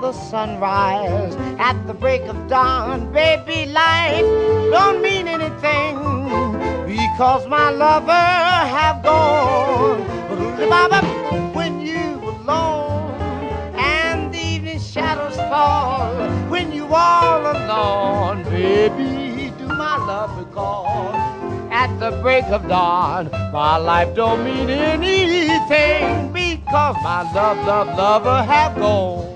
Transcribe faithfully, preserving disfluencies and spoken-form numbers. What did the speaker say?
the sunrise, at the break of dawn. Baby, life don't mean anything because my lover have gone. When you alone and the evening shadows fall, when you all alone, baby, do my love recall. At the break of dawn, my life don't mean anything because my love, love, lover have gone.